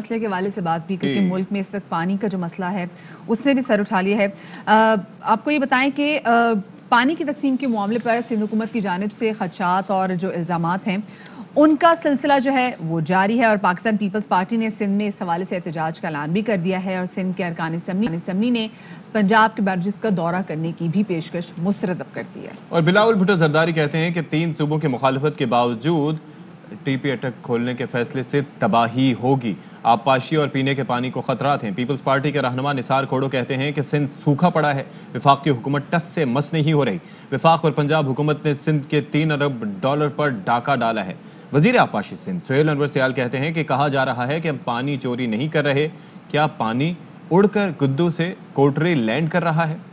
مسئلے کے حوالے سے بات بھی کیونکہ ملک میں اس وقت پانی کا جو مسئلہ ہے اس نے بھی سر اٹھا لیا ہے. آپ کو یہ بتائیں کہ پانی کی تقسیم کے معاملے پر سندھ حکومت کی جانب سے خدشات اور جو الزامات ہیں ان کا سلسلہ جو ہے وہ جاری ہے اور پاکستان پیپلز پارٹی نے سندھ میں اس حوالے سے احتجاج کا اعلان بھی کر دیا ہے اور سندھ کے ارکان اسمبلی نے پنجاب کے بیراجز کا دورہ کرنے کی بھی پیشکش مسترد کر دی ہے. اور بلاول بھٹو زرداری کہتے ہیں کہ 3 صوبوں کی مخالفت کے باوجود ٹی پی اٹک کھولنے کے فیصلے سے تباہی ہوگی. آبپاشی اور پینے کے پانی کو خطرات ہیں. پیپلز پارٹی کے رہنما نثار کھوڑو کہتے ہیں کہ سندھ سوکھا پڑا ہے. وفاق کی حکومت ٹس سے مس نہیں ہو رہی. وفاق اور پنجاب حکومت نے سندھ کے $3 ارب پر ڈاکہ ڈالا ہے. وزیر آبپاشی سندھ سہیل انور سیال کہتے ہیں کہ کہا جا رہا ہے کہ ہم پانی چوری نہیں کر رہے. کیا پانی اڑ کر گدو سے کوٹری لینڈ کر رہا ہے؟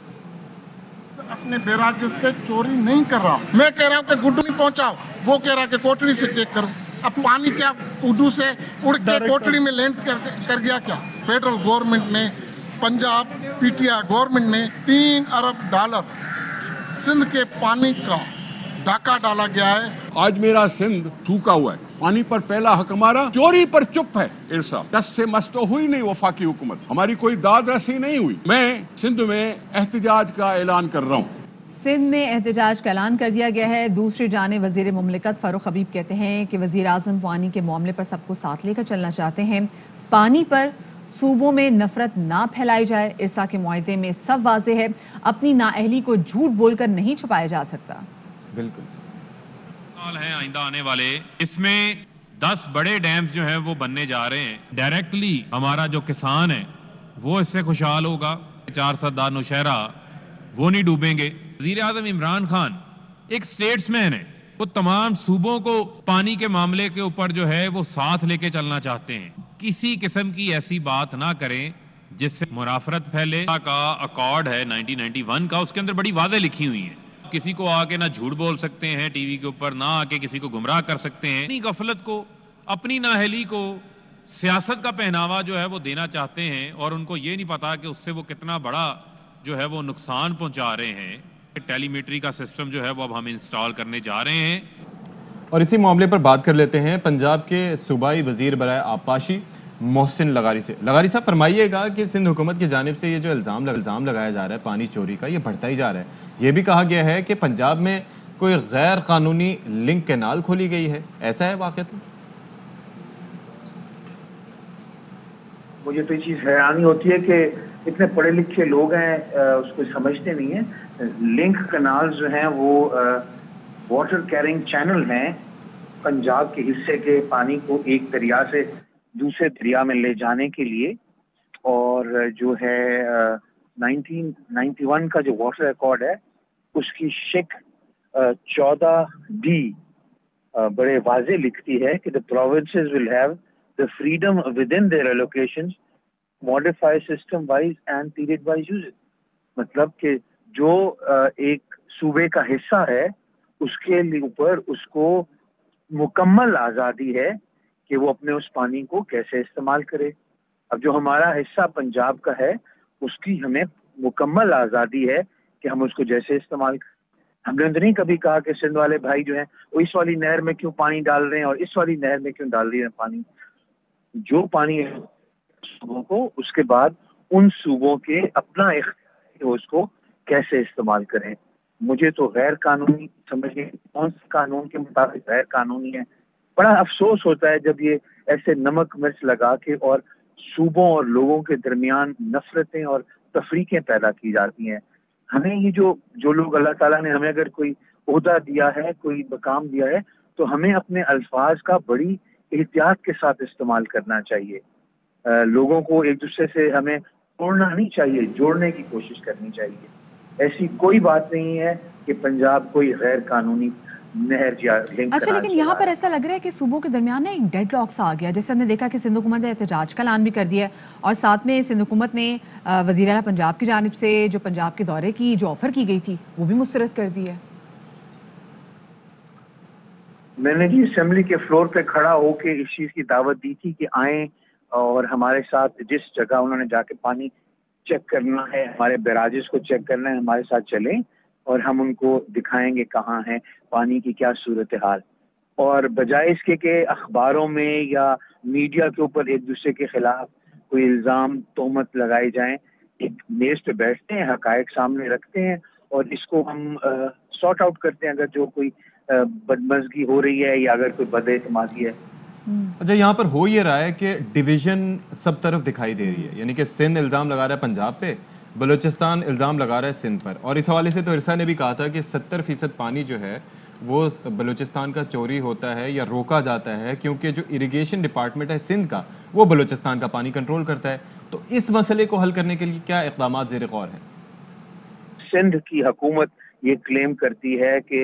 اپنے بیراجز سے چوری نہیں کر رہا. میں کہہ رہا ہوں کہ گڈو نہیں پہنچاؤ, وہ کہہ رہا کہ کوٹری سے چیک کرو. اب پانی کیا گڈو سے اڑ کے کوٹری میں لینڈ کر گیا کیا؟ فیڈرل گورنمنٹ نے, Punjab P T I government نے $3 ارب سندھ کے پانی کا ڈاکہ ڈالا گیا ہے. آج میرا سندھ سوکھا ہوا ہے. پانی پر پہلا حق ہمارا, چوری پر چپ ہے. ارسا ٹس سے مس تو ہوئی نہیں وفاقی حکومت, ہماری کوئی داد رسی نہیں ہوئی. میں سندھ میں احتجاج کا اعلان کر رہا ہوں. سندھ میں احتجاج کا اعلان کر دیا گیا ہے. دوسری جانب وزیر مملکت فاروق حبیب کہتے ہیں کہ وزیر اعظم پانی کے معاملے پر سب کو ساتھ لے کر چلنا چاہتے ہیں. پانی پر صوبوں میں نفرت نہ پھیلائی جائے. ارسا کے معاہدے میں سب واضح ہے, اپنی نااہلی کو جھوٹ بول کر نہیں چھپایا جا سکتا. بالکل ہیں آئندہ آنے والے, اس میں 10 بڑے ڈیمز جو ہیں وہ بننے جا رہے ہیں. ڈائریکٹلی ہمارا جو کسان ہے وہ اس سے خوشحال ہوگا. 4 سردار نوشہرہ وہ نہیں ڈوبیں گے. وزیر اعظم عمران خان ایک سٹیٹس مین ہے, وہ تمام صوبوں کو پانی کے معاملے کے اوپر جو ہے وہ ساتھ لے کے چلنا چاہتے ہیں. کسی قسم کی ایسی بات نہ کریں جس سے منافرت پھیلے. کا اکارڈ ہے 1991 کا, اس کے اندر بڑی واضح لکھی ہوئی ہیں. کسی کو آ کے نہ جھوٹ بول سکتے ہیں ٹی وی کے اوپر, نہ آ کے کسی کو گمراہ کر سکتے ہیں. اپنی غفلت کو, اپنی نااہلی کو سیاست کا پہناوا جو ہے وہ دینا چاہتے ہیں اور ان کو یہ نہیں پتا کہ اس سے وہ کتنا بڑا جو ہے وہ نقصان پہنچا رہے ہیں. ٹیلی میٹری کا سسٹم جو ہے وہ اب ہم انسٹال کرنے جا رہے ہیں. اور اسی معاملے پر بات کر لیتے ہیں پنجاب کے صوبائی وزیر برائے آبپاشی محسن لغاری سے. لغاری صاحب فرمائیے گا کہ سندھ حکومت کی جانب سے یہ جو الزام لگایا جا رہا ہے پانی چوری کا, یہ بڑھتا ہی جا رہا ہے. یہ بھی کہا گیا ہے کہ پنجاب میں کوئی غیر قانونی لنک کینال کھولی گئی ہے. ایسا ہے واقعات؟ مجھے تو یہ چیز حیرانی ہوتی ہے کہ اتنے پڑھے لکھے لوگ ہیں, اس کو سمجھتے نہیں ہیں. لنک کنال جو ہیں وہ واٹر کیرنگ چینل ہیں پنجاب کے حصے کے پانی کو ایک دریا سے دوسرے دریا میں لے جانے کے لیے. اور جو ہے 1991 کا جو واٹر ریکارڈ ہے اس کی شک 14D بڑے واضح لکھتی ہے کہ the provinces will have the freedom within their allocations modify system wise and period wise usage. مطلب کہ جو ایک صوبے کا حصہ ہے اس کے اوپر اس کو مکمل آزادی ہے کہ وہ اپنے اس پانی کو کیسے استعمال کرے. اب جو ہمارا حصہ پنجاب کا ہے اس کی ہمیں مکمل آزادی ہے کہ ہم اس کو جیسے استعمال کریں. ہم نے تو نہیں کبھی کہا کہ سندھ والے بھائی جو ہیں وہ اس والی نہر میں کیوں پانی ڈال رہے ہیں اور اس والی نہر میں کیوں ڈال رہے ہیں پانی. جو پانی ہے صوبوں کو, اس کے بعد ان صوبوں کے اپنا اختیار اس کو کیسے استعمال کریں. مجھے تو غیر قانونی سمجھیں کون سے قانون کے مطابق غیر قانونی ہے. بڑا افسوس ہوتا ہے جب یہ ایسے نمک مرچ لگا کے اور صوبوں اور لوگوں کے درمیان نفرتیں اور تفریقیں پیدا کی جاتی ہیں. ہمیں یہ جو لوگ اللہ تعالیٰ نے ہمیں اگر کوئی عہدہ دیا ہے, کوئی مقام دیا ہے, تو ہمیں اپنے الفاظ کا بڑی احتیاط کے ساتھ استعمال کرنا چاہیے. لوگوں کو ایک دوسرے سے ہمیں توڑنا نہیں چاہیے, جوڑنے کی کوشش کرنی چاہیے. ایسی کوئی بات نہیں ہے کہ پنجاب کوئی غیر قانونی نہر یا لنک. اچھا, لیکن یہاں پر ایسا لگ رہا ہے کہ صوبوں کے درمیان ایک ڈیڈ لاک سا آ گیا. جیسے ہم نے دیکھا کہ سندھ حکومت نے احتجاج کا اعلان بھی کر دیا ہے اور ساتھ میں سندھ حکومت نے وزیر اعلیٰ پنجاب کی جانب سے جو پنجاب کے دورے کی جو آفر کی گئی تھی وہ بھی مسترد کر دی ہے. میں نے جی اسمبلی کے فلور پہ کھڑا ہو کے اس چیز کی دعوت دی تھی کہ آئیں اور ہمارے ساتھ جس جگہ انہوں نے جا کے پانی چیک کرنا ہے, ہمارے بیراجز کو چیک کرنا ہے, ہمارے ساتھ چلیں اور ہم ان کو دکھائیں گے کہاں ہے پانی کی کیا صورتحال. اور بجائے اس کے کہ اخباروں میں یا میڈیا کے اوپر ایک دوسرے کے خلاف کوئی الزام تہمت لگائے جائیں، ایک میز پہ بیٹھتے ہیں، حقائق سامنے رکھتے ہیں اور اس کو ہم سارٹ آؤٹ کرتے ہیں اگر جو کوئی بدمزگی ہو رہی ہے یا اگر کوئی بد اعتمادی ہے۔ اچھا، یہاں پر ہو یہ رہا ہے کہ ڈویژن سب طرف دکھائی دے رہی ہے، یعنی کہ سندھ الزام لگا رہا ہے پنجاب پہ، بلوچستان الزام لگا رہا ہے سندھ پر، اور اس حوالے سے تو ارسا نے بھی کہا تھا کہ 70% پانی جو ہے وہ بلوچستان کا چوری ہوتا ہے یا روکا جاتا ہے کیونکہ جو اریگیشن ڈپارٹمنٹ ہے سندھ کا وہ بلوچستان کا پانی کنٹرول کرتا ہے۔ تو اس مسئلے کو حل کرنے کے لیے کیا اقدامات زیر غور ہیں؟ سندھ کی حکومت یہ کلیم کرتی ہے کہ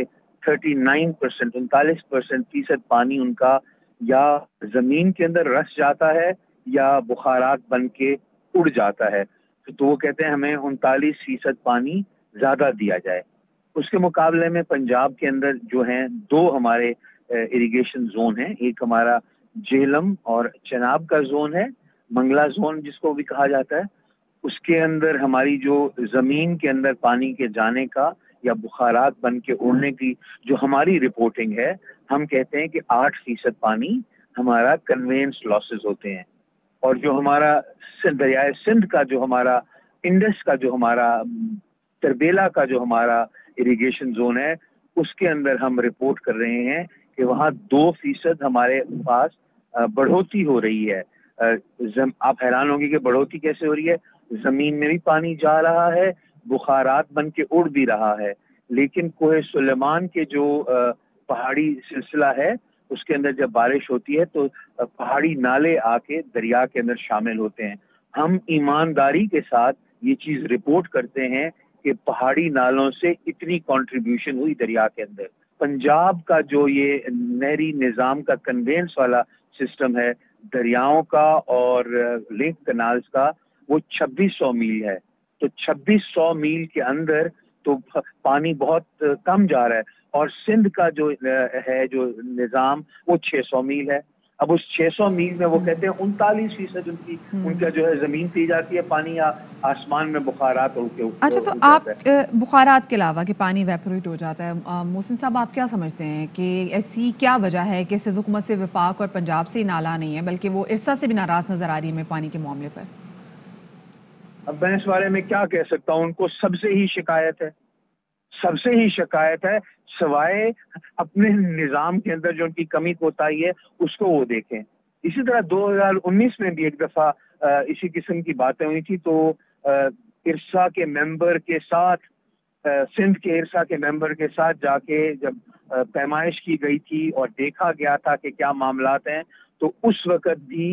39% پانی ان کا یا زمین کے اندر رس جاتا ہے یا بخارات بن کے اڑ جاتا ہے، تو وہ کہتے ہیں ہمیں 39% پانی زیادہ دیا جائے۔ اس کے مقابلے میں پنجاب کے اندر جو ہیں 2 ہمارے اریگیشن زون ہیں، ایک ہمارا جہلم اور چناب کا زون ہے، منگلا زون جس کو بھی کہا جاتا ہے۔ اس کے اندر ہماری جو زمین کے اندر پانی کے جانے کا یا بخارات بن کے اڑنے کی جو ہماری رپورٹنگ ہے، ہم کہتے ہیں کہ 8% پانی ہمارا کنوینس لاسز ہوتے ہیں، اور جو ہمارا دریائے سندھ کا جو ہمارا انڈس کا جو ہمارا تربیلا کا جو ہمارا اریگیشن زون ہے، اس کے اندر ہم رپورٹ کر رہے ہیں کہ وہاں 2% ہمارے پاس بڑھوتی ہو رہی ہے۔ آپ حیران ہوں گے کہ بڑھوتی کیسے ہو رہی ہے؟ زمین میں بھی پانی جا رہا ہے، بخارات بن کے اڑ بھی رہا ہے، لیکن کوہ سلیمان کے جو پہاڑی سلسلہ ہے اس کے اندر جب بارش ہوتی ہے تو پہاڑی نالے آ کے دریا کے اندر شامل ہوتے ہیں۔ ہم ایمانداری کے ساتھ یہ چیز رپورٹ کرتے ہیں کہ پہاڑی نالوں سے اتنی کنٹریبیوشن ہوئی دریا کے اندر۔ پنجاب کا جو یہ نہری نظام کا کنوینس والا سسٹم ہے دریاؤں کا اور لنک کنالز کا، وہ 2600 میل ہے، تو 2600 میل کے اندر تو پانی بہت کم جا رہا ہے، اور سندھ کا جو ہے جو نظام وہ 600 میل ہے۔ اب اس 600 میل میں وہ کہتے ہیں 39% ان کا جو ہے زمین پی جاتی ہے پانی، یا آسمان میں بخارات اڑ کے۔ اچھا، تو آپ بخارات کے علاوہ کہ پانی ویپوریٹ ہو جاتا ہے، محسن صاحب آپ کیا سمجھتے ہیں کہ ایسی کیا وجہ ہے کہ سندھ حکومت سے وفاق اور پنجاب سے ہی نالا نہیں ہے بلکہ وہ ارسا سے بھی ناراض نظر آ رہی ہے پانی کے معاملے پر؟ اب میں اس بارے میں کیا کہہ سکتا ہوں، ان کو سب سے ہی شکایت ہے، سب سے ہی شکایت ہے، سوائے اپنے نظام کے اندر جو ان کی کمی کوتاہی ہے اس کو وہ دیکھیں۔ اسی طرح 2019 میں بھی ایک دفعہ اسی قسم کی باتیں ہوئی تھی، تو ارسا کے ممبر کے ساتھ، سندھ کے ارسا کے ممبر کے ساتھ جا کے جب پیمائش کی گئی تھی اور دیکھا گیا تھا کہ کیا معاملات ہیں، تو اس وقت بھی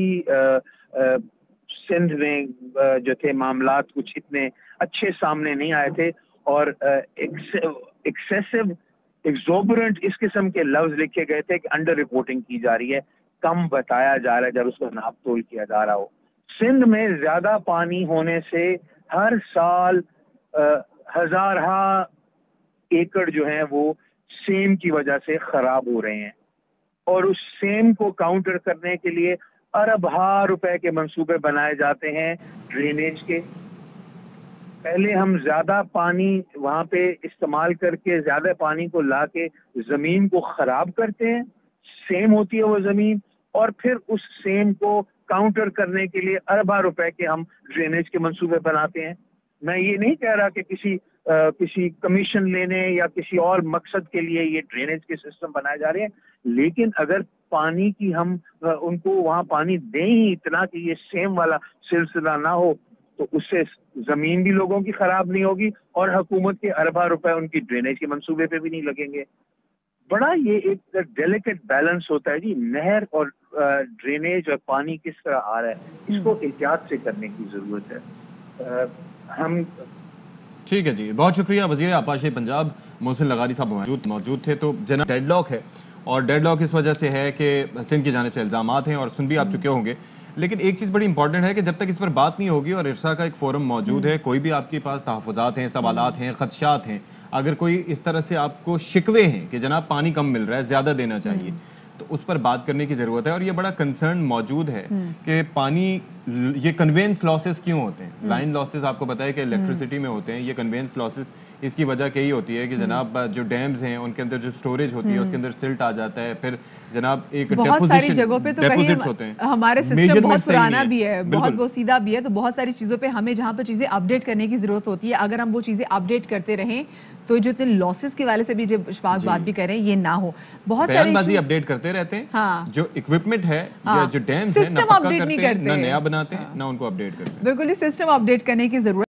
سندھ میں جو تھے معاملات کچھ اتنے اچھے سامنے نہیں آئے تھے، اور ایکسیسو ایکزوبرنٹ اس قسم کے لفظ لکھے گئے تھے کہ انڈر رپورٹنگ کی جا رہی ہے، کم بتایا جا رہا ہے جب اس کو ناپ تول کیا جا رہا ہو۔ سندھ میں زیادہ پانی ہونے سے ہر سال ہزارہ ایکڑ جو ہیں وہ سیم کی وجہ سے خراب ہو رہے ہیں، اور اس سیم کو کاؤنٹر کرنے کے لیے اربہ روپے کے منصوبے بنائے جاتے ہیں ڈرینیج کے۔ پہلے ہم زیادہ پانی وہاں پہ استعمال کر کے زیادہ پانی کو لا کے زمین کو خراب کرتے ہیں، سیم ہوتی ہے وہ زمین، اور پھر اس سیم کو کاؤنٹر کرنے کے لیے اربہ روپے کے ہم ڈرینیج کے منصوبے بناتے ہیں۔ میں یہ نہیں کہہ رہا کہ کسی کمیشن لینے یا کسی اور مقصد کے لیے یہ ڈرینیج کے سسٹم بنائے جا رہے ہیں، لیکن اگر پانی کی ہم ان کو وہاں پانی دیں ہی اتنا کہ یہ سیم والا سلسلہ نہ ہو، تو اس سے زمین بھی لوگوں کی خراب نہیں ہوگی اور حکومت کے اربہ روپے ان کی ڈرینیج کے منصوبے پہ بھی نہیں لگیں گے۔ بڑا یہ ایک ڈیلیکیٹ بیلنس ہوتا ہے جی، نہر اور ڈرینیج اور پانی کس طرح آ رہا ہے، اس کو احتیاط سے کرنے کی ضرورت ہے۔ ہم ٹھیک ہے جی، بہت شکریہ۔ وزیر آبپاشی پنجاب محسن لغاری صاحب موجود تھے۔ تو جناب ڈیڈ لاک ہے، اور ڈیڈ لاک اس وجہ سے ہے کہ سندھ کی جانب سے الزامات ہیں اور سن بھی آپ چکے ہوں گے، لیکن ایک چیز بڑی امپورٹنٹ ہے کہ جب تک اس پر بات نہیں ہوگی اور ارسا کا ایک فورم موجود ہے، کوئی بھی آپ کے پاس تحفظات ہیں، سوالات ہیں، خدشات ہیں، اگر کوئی اس طرح سے آپ کو شکوے ہیں کہ جناب پانی کم مل رہا ہے، زیادہ دینا چاہیے، تو اس پر بات کرنے کی ضرورت ہے۔ اور یہ بڑا کنسرن موجود ہے کہ پانی یہ کنوینس لاسز کیوں ہوتے ہیں، لائن لاسز آپ کو پتہ ہے کہ الیکٹریسٹی میں ہوتے ہیں، یہ کنوینس لاسز इसकी वजह यही होती है कि जनाब जो डैम्स हैं उनके अंदर जो स्टोरेज होती है उसके अंदर सिल्ट आ जाता है, फिर जनाब एक बहुत सारी जगहों पे तो डेपोजिट्स होते हैं, हमारे सिस्टम Measurement बहुत सही पुराना नहीं है। भी है, बहुत बिल्कुल। वो सीधा भी है, तो बहुत सारी चीज़ों पे हमें जहाँ पर चीज़ें अपडेट करने की ज़रूरत होती है, अगर हम वो चीज़ें अपडेट करते रहें तो जो इतने लॉसेस के वाले से भी जब इशफाक बात भी करें ये ना हो। बहुत सारी बयानबाजी अपडेट करते रहते हैं, हाँ। जो इक्विपमेंट है या हाँ। जो डैम्स है ना सिस्टम पक्का अपडेट करते नहीं हैं, करते ना हैं। नया बनाते हैं, ना उनको अपडेट करते हैं। बिल्कुल ही सिस्टम अपडेट करने की ज़रूरत